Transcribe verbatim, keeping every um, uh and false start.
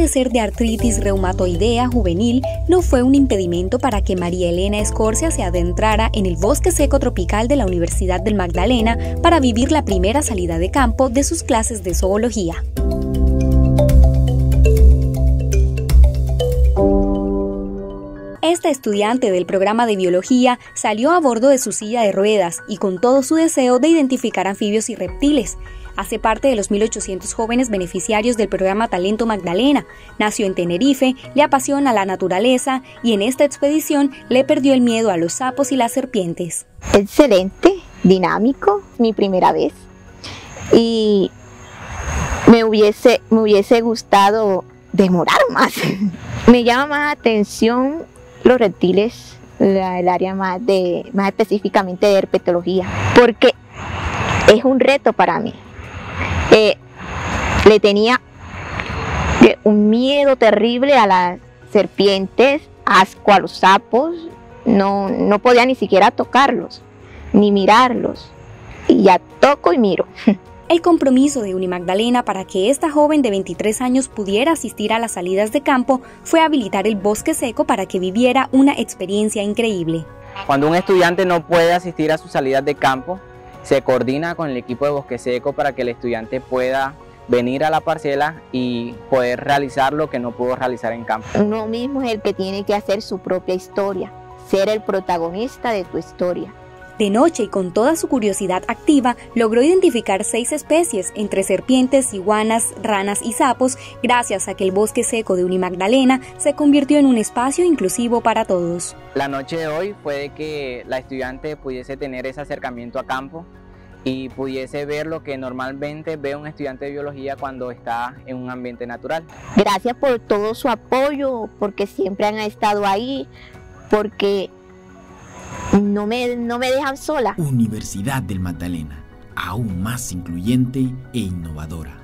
padecer de artritis reumatoidea juvenil no fue un impedimento para que María Elena Escorcia se adentrara en el bosque seco tropical de la Universidad del Magdalena para vivir la primera salida de campo de sus clases de zoología. Esta estudiante del programa de biología salió a bordo de su silla de ruedas y con todo su deseo de identificar anfibios y reptiles. Hace parte de los mil ochocientos jóvenes beneficiarios del programa Talento Magdalena. Nació en Tenerife, le apasiona la naturaleza y en esta expedición le perdió el miedo a los sapos y las serpientes. Excelente, dinámico, mi primera vez. Y me hubiese, me hubiese gustado demorar más. Me llama más atención los reptiles, la, el área más, de, más específicamente de herpetología, porque es un reto para mí. Eh, le tenía eh, un miedo terrible a las serpientes, asco a los sapos, no, no podía ni siquiera tocarlos, ni mirarlos, y ya toco y miro. El compromiso de Unimagdalena para que esta joven de veintitrés años pudiera asistir a las salidas de campo fue habilitar el bosque seco para que viviera una experiencia increíble. Cuando un estudiante no puede asistir a sus salidas de campo, se coordina con el equipo de bosque seco para que el estudiante pueda venir a la parcela y poder realizar lo que no pudo realizar en campo. Uno mismo es el que tiene que hacer su propia historia, ser el protagonista de tu historia. De noche y con toda su curiosidad activa, logró identificar seis especies, entre serpientes, iguanas, ranas y sapos, gracias a que el bosque seco de Unimagdalena se convirtió en un espacio inclusivo para todos. La noche de hoy fue de que la estudiante pudiese tener ese acercamiento a campo y pudiese ver lo que normalmente ve un estudiante de biología cuando está en un ambiente natural. Gracias por todo su apoyo, porque siempre han estado ahí, porque No me, no me dejan sola. Universidad del Magdalena, aún más incluyente e innovadora.